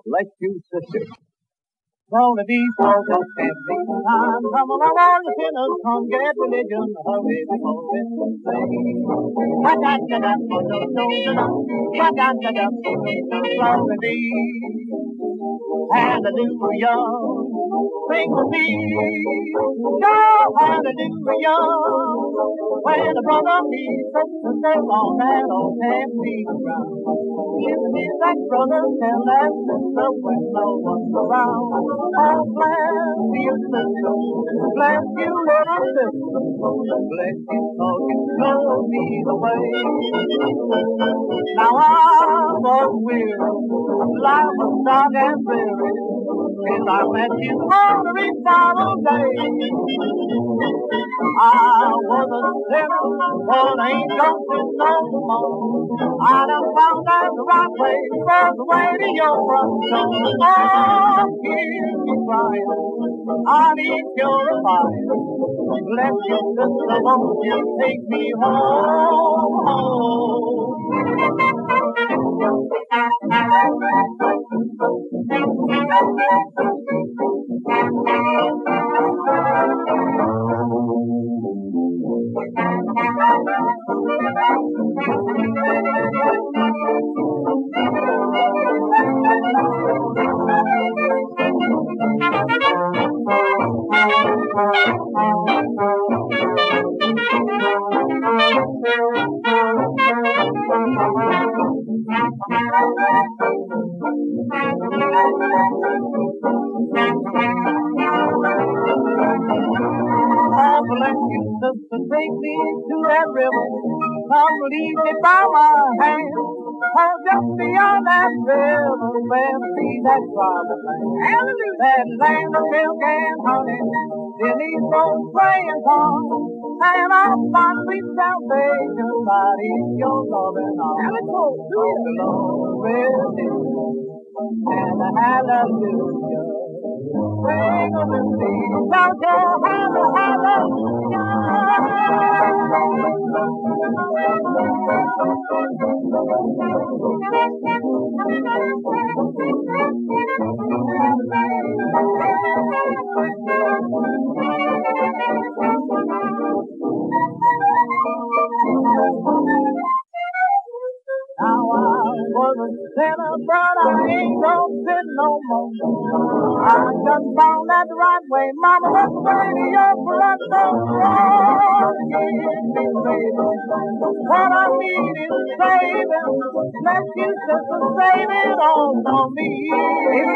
Bless you, sister. Gonna be so happy time. Come along, all you sinners, come get religion. Hurry, because it's the same. Glory be. Hallelujah. Sing with me. Oh, hallelujah. When a brother meets up to say on that old happy ground. Isn't it that brother tell that sister when no one's around? Oh, bless you, sister. Bless you, little sister. Bless you, so you show me the way. Now I was weary. Life was dark and dreary. Till I met you on the revival day. I was a sinner, but I ain't going no more. I done found out the right way, was the way to your front door. Oh, hear me crying, I need purifying. Bless you, sister, won't you take me home? Bless you, sister, take me to that river. Come lead me by my hand. Oh, just beyond that river, where see that promised land. Hallelujah. That land of milk and honey, beneath those praying palms. And I'll find sweet salvation right in your loving arms. Hallelujah. The Lord with you, and hallelujah. Sing with me, shout your hallelujah. Now I was a sinner, but I ain't gonna sin no more. I just found that the right way, Mama, that's the way to your blood, so Lord, give me baby. What I need is saving. Let you sister save it all for me.